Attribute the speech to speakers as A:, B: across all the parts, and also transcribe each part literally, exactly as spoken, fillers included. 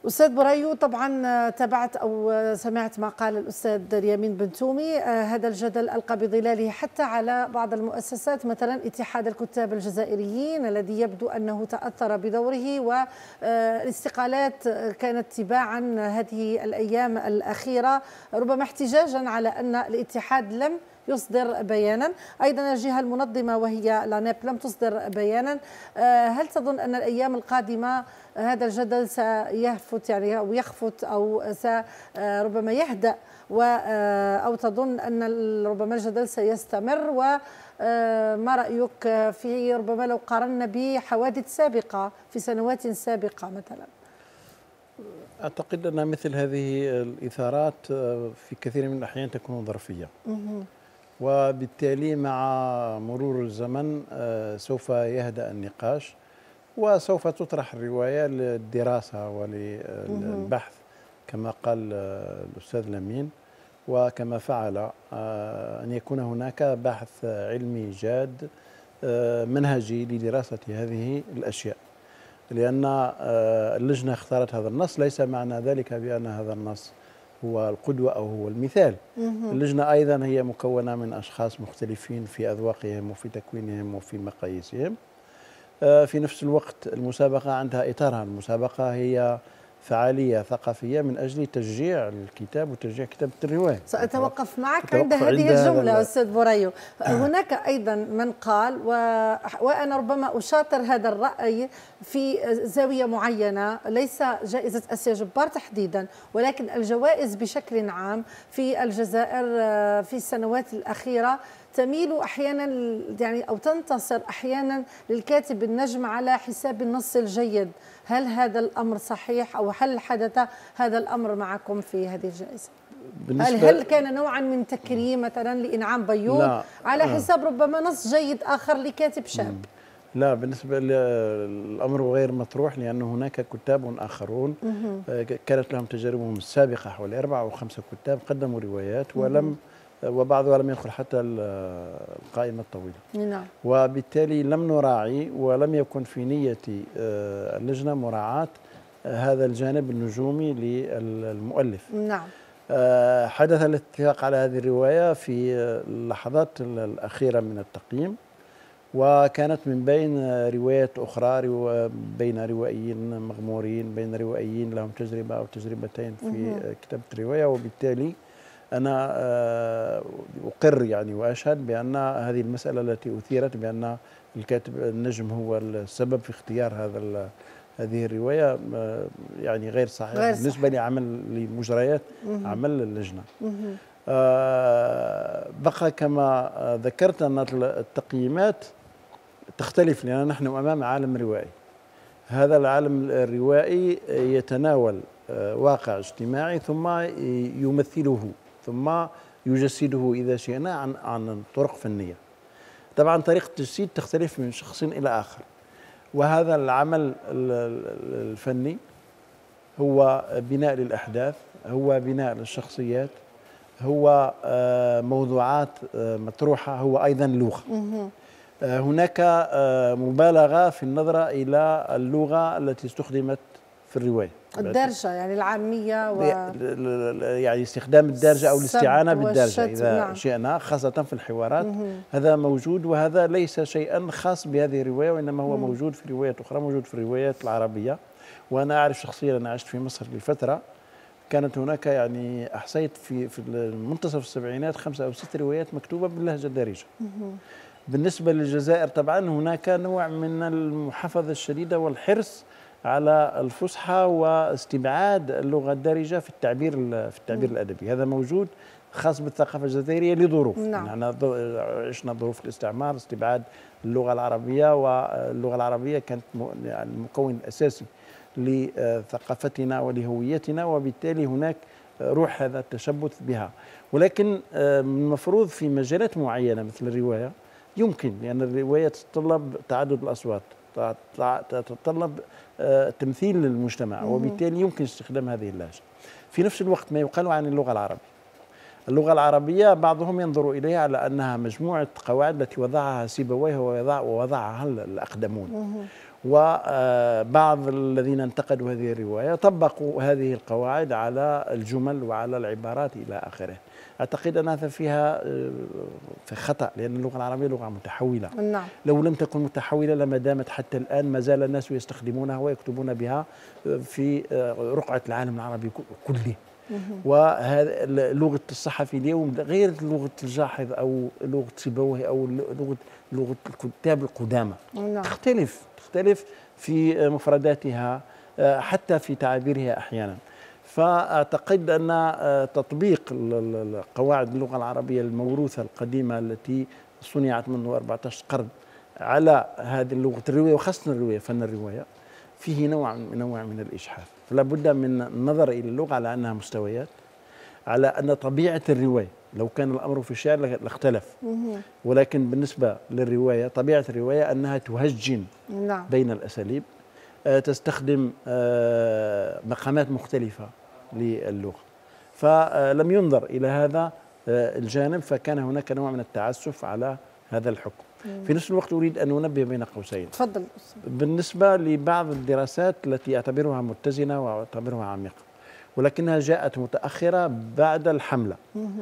A: أستاذ بريو، طبعا تابعت أو سمعت ما قال الأستاذ ريامين بن تومي. هذا الجدل ألقى بظلاله حتى على بعض المؤسسات، مثلا اتحاد الكتاب الجزائريين الذي يبدو أنه تأثر بدوره، والاستقالات كانت تباعا هذه الأيام الأخيرة، ربما احتجاجا على أن الاتحاد لم يصدر بيانا. أيضا الجهة المنظمة وهي لانيب لم تصدر بيانا. هل تظن أن الأيام القادمة هذا الجدل سيهفت يعني أو يخفت أو ربما يهدأ، أو تظن أن ربما الجدل سيستمر؟ وما رأيك في ربما لو قارنا بحوادث سابقة في سنوات سابقة مثلا؟
B: أعتقد أن مثل هذه الإثارات في كثير من الأحيان تكون ظرفية، وبالتالي مع مرور الزمن سوف يهدأ النقاش، وسوف تطرح الرواية للدراسة وللبحث كما قال الأستاذ لمين، وكما فعل أن يكون هناك بحث علمي جاد منهجي لدراسة هذه الأشياء. لأن اللجنة اختارت هذا النص ليس معنى ذلك بأن هذا النص هو القدوة أو هو المثال. اللجنة أيضا هي مكونة من أشخاص مختلفين في أذواقهم وفي تكوينهم وفي مقاييسهم. في نفس الوقت المسابقة عندها إطارها، المسابقة هي فعالية ثقافية من أجل تشجيع الكتاب وتشجيع كتابة الرواية.
A: سأتوقف معك عند هذه الجملة أستاذ بريو. هناك أيضا من قال، وأنا ربما أشاطر هذا الرأي في زاوية معينة، ليس جائزة آسيا جبار تحديدا ولكن الجوائز بشكل عام في الجزائر في السنوات الأخيرة تميل أحيانا يعني أو تنتصر أحيانا للكاتب النجم على حساب النص الجيد. هل هذا الأمر صحيح أو هل حدث هذا الأمر معكم في هذه الجائزة؟ هل هل كان نوعا من تكريم مثلا لإنعام بيوم على حساب ربما نص جيد آخر لكاتب شاب؟
B: لا، بالنسبة للأمر غير مطروح، لأن هناك كتاب آخرون كانت لهم تجاربهم السابقة، حوالي أربعة أو خمسة كتاب قدموا روايات ولم وبعضها لم يدخل حتى القائمة الطويلة.
A: نعم.
B: وبالتالي لم نراعي ولم يكن في نية اللجنة مراعاة هذا الجانب النجومي للمؤلف.
A: نعم.
B: حدث الاتفاق على هذه الرواية في اللحظات الأخيرة من التقييم، وكانت من بين روايات أخرى، بين روائيين مغمورين، بين روائيين لهم تجربة أو تجربتين في كتابة الرواية. وبالتالي أنا أقر يعني وأشهد بأن هذه المسألة التي أثيرت بأن الكاتب النجم هو السبب في اختيار هذا هذه الرواية يعني غير صحيح بالنسبة لعمل لمجريات عمل اللجنة. بقى كما ذكرت أن التقييمات تختلف، لأن نحن أمام عالم روائي. هذا العالم الروائي يتناول واقع اجتماعي ثم يمثله ثم يجسده إذا شئنا عن عن طرق فنية. طبعا طريقة التجسيد تختلف من شخص إلى آخر، وهذا العمل الفني هو بناء للأحداث، هو بناء للشخصيات، هو موضوعات مطروحة، هو أيضا لغة. هناك مبالغة في النظرة إلى اللغة التي استخدمت في الرواية،
A: الدارجة يعني العامية و...
B: يعني استخدام الدارجة أو الاستعانة بالدارجة إذا
A: نعم.
B: شئنا، خاصة في الحوارات. هذا موجود، وهذا ليس شيئا خاص بهذه الرواية، وإنما هو موجود في روايات أخرى، موجود في الروايات العربية. وأنا أعرف شخصيا، أنا عشت في مصر لفترة، كانت هناك يعني أحصيت في في منتصف السبعينات خمسة أو ست روايات مكتوبة باللهجة الدارجة. بالنسبة للجزائر طبعا هناك نوع من المحافظة الشديدة والحرص على الفصحى واستبعاد اللغة الدارجة في التعبير في التعبير الأدبي. هذا موجود خاص بالثقافة الجزائرية لظروف.
A: نعم.
B: نحن عشنا ظروف الاستعمار، استبعاد اللغة العربية، واللغة العربية كانت المكون الأساسي لثقافتنا ولهويتنا، وبالتالي هناك روح هذا التشبث بها. ولكن المفروض في مجالات معينة مثل الرواية يمكن، لأن الرواية تتطلب تعدد الأصوات، تتطلب تمثيل للمجتمع، وبالتالي يمكن استخدام هذه اللهجة. في نفس الوقت ما يقال عن اللغة العربية، اللغة العربية بعضهم ينظر إليها على أنها مجموعة قواعد التي وضعها سيبويه ووضعها الأقدمون، وبعض الذين انتقدوا هذه الرواية طبقوا هذه القواعد على الجمل وعلى العبارات إلى آخره. أعتقد أن هذا فيها في خطأ، لأن اللغة العربية لغة متحولة.
A: نعم.
B: لو لم تكن متحولة لما دامت حتى الآن ما زال الناس يستخدمونها ويكتبون بها في رقعة العالم العربي كله. وهذا لغة الصحفي اليوم غير لغة الجاحظ أو لغة سيبويه أو لغة لغة الكتاب القدامى.
A: نعم.
B: تختلف تختلف في مفرداتها حتى في تعابيرها أحيانا. فأعتقد أن تطبيق قواعد اللغة العربية الموروثة القديمة التي صنعت منذ أربعة عشر قرن على هذه اللغة الرواية، وخاصة الرواية فن الرواية، فيه نوع نوع من الإجحاف. فلا بد من النظر إلى اللغة على أنها مستويات، على أن طبيعة الرواية لو كان الأمر في الشعر لاختلف، ولكن بالنسبة للرواية طبيعة الرواية أنها تهجن
A: نعم.
B: بين الأساليب، تستخدم مقامات مختلفة للغة. فلم ينظر إلى هذا الجانب، فكان هناك نوع من التعسف على هذا الحكم. في نفس الوقت أريد أن أنبه بين قوسين.
A: تفضل.
B: بالنسبة لبعض الدراسات التي أعتبرها متزنة وأعتبرها عميقة، ولكنها جاءت متأخرة بعد الحملة.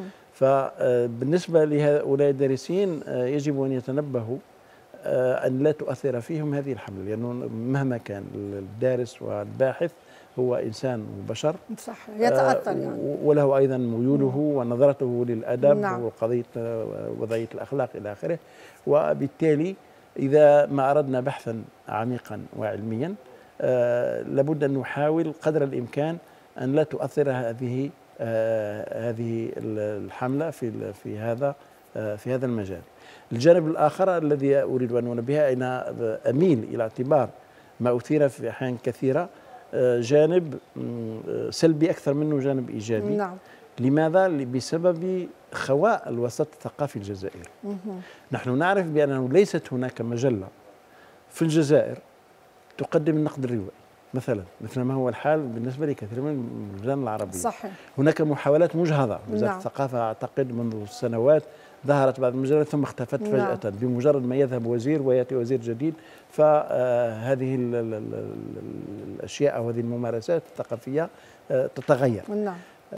B: فبالنسبة لهؤلاء الدارسين يجب أن يتنبهوا أن لا تؤثر فيهم هذه الحملة، لأنه مهما كان الدارس والباحث هو إنسان وبشر،
A: صح، يتأثر يعني،
B: وله أيضا ميوله ونظرته للأدب. نعم. وقضية وضعية الأخلاق إلى آخره. وبالتالي إذا ما أردنا بحثا عميقا وعلميا آه لابد أن نحاول قدر الإمكان أن لا تؤثر هذه آه هذه الحملة في في هذا آه في هذا المجال. الجانب الآخر الذي أريد أن أنبه، أنا أميل إلى اعتبار ما أثير في أحيان كثيرة جانب سلبي أكثر منه جانب إيجابي.
A: نعم.
B: لماذا؟ بسبب خواء الوسط الثقافي الجزائري. نحن نعرف بأنه ليست هناك مجلة في الجزائر تقدم النقد الروائي مثلا، مثل ما هو الحال بالنسبة لكثير من البلدان العربية.
A: صحيح.
B: هناك محاولات مجهضة. وزارة
A: نعم.
B: الثقافة أعتقد منذ سنوات ظهرت بعض المجلات ثم اختفت فجأة. نعم. بمجرد ما يذهب وزير ويأتي وزير جديد، فهذه الأشياء أو هذه الممارسات الثقافية تتغير.
A: نعم.